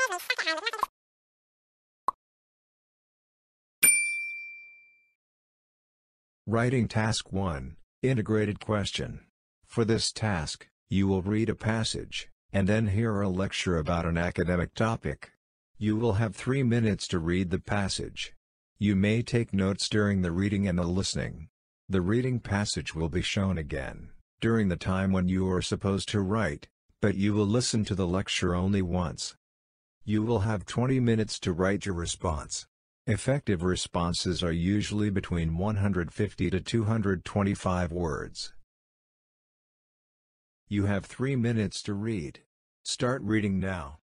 Writing Task 1, Integrated Question. For this task, you will read a passage, and then hear a lecture about an academic topic. You will have 3 minutes to read the passage. You may take notes during the reading and the listening. The reading passage will be shown again, during the time when you are supposed to write, but you will listen to the lecture only once. You will have 20 minutes to write your response. Effective responses are usually between 150 to 225 words. You have 3 minutes to read. Start reading now.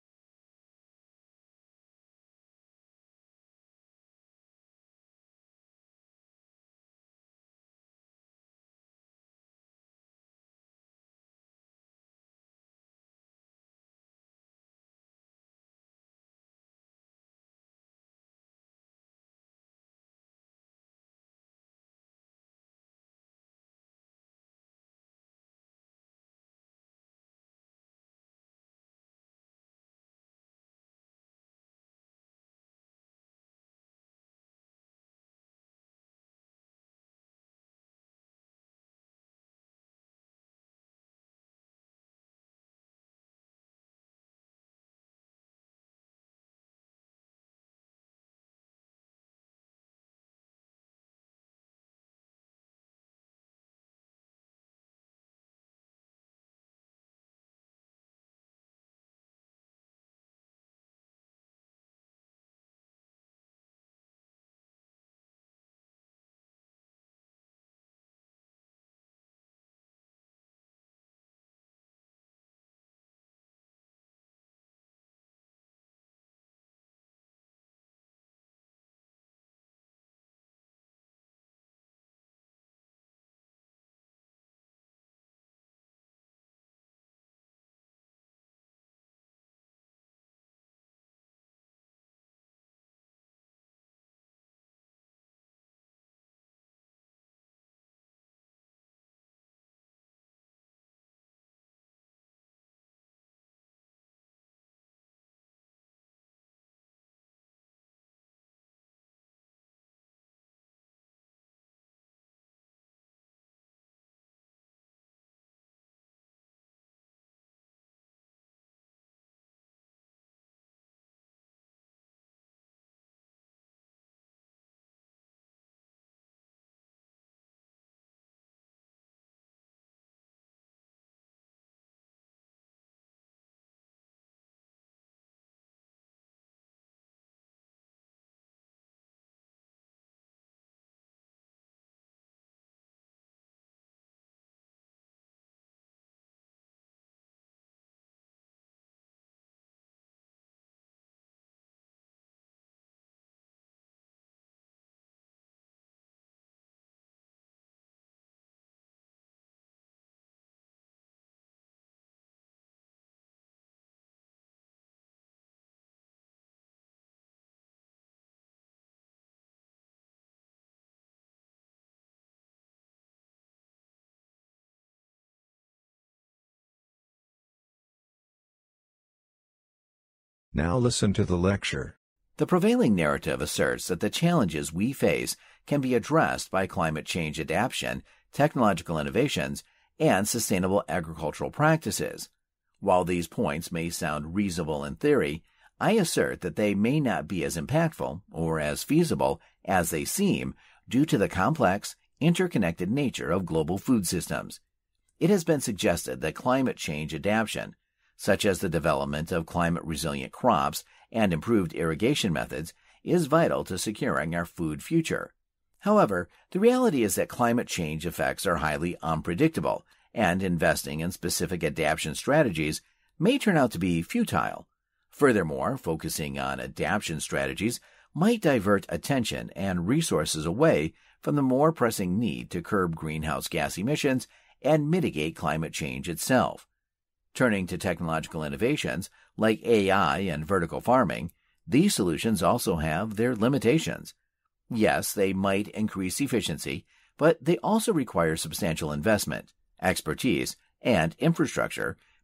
Now listen to the lecture. The prevailing narrative asserts that the challenges we face can be addressed by climate change adaptation, technological innovations, and sustainable agricultural practices. While these points may sound reasonable in theory, I assert that they may not be as impactful or as feasible as they seem due to the complex, interconnected nature of global food systems. It has been suggested that climate change adaptation, such as the development of climate-resilient crops and improved irrigation methods, is vital to securing our food future. However, the reality is that climate change effects are highly unpredictable, and investing in specific adaptation strategies may turn out to be futile. Furthermore, focusing on adaptation strategies might divert attention and resources away from the more pressing need to curb greenhouse gas emissions and mitigate climate change itself. Turning to technological innovations like AI and vertical farming, these solutions also have their limitations. Yes, they might increase efficiency, but they also require substantial investment, expertise, and infrastructure,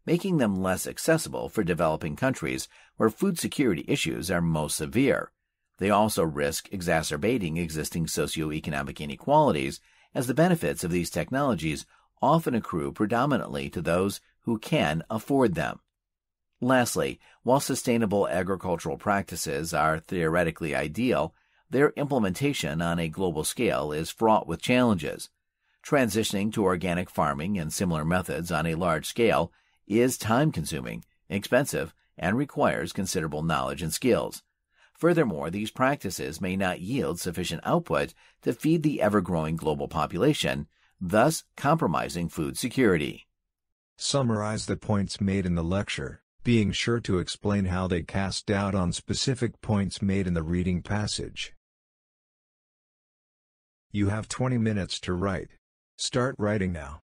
making them less accessible for developing countries where food security issues are most severe. They also risk exacerbating existing socioeconomic inequalities, as the benefits of these technologies often accrue predominantly to those who can afford them. Lastly, while sustainable agricultural practices are theoretically ideal, their implementation on a global scale is fraught with challenges. Transitioning to organic farming and similar methods on a large scale is time-consuming, expensive, and requires considerable knowledge and skills. Furthermore, these practices may not yield sufficient output to feed the ever-growing global population, thus compromising food security. Summarize the points made in the lecture, being sure to explain how they cast doubt on specific points made in the reading passage. You have 20 minutes to write. Start writing now.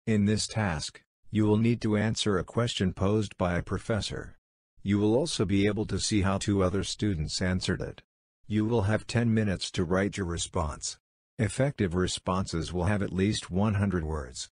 In this task, you will need to answer a question posed by a professor. You will also be able to see how two other students answered it. You will have 10 minutes to write your response. Effective responses will have at least 100 words.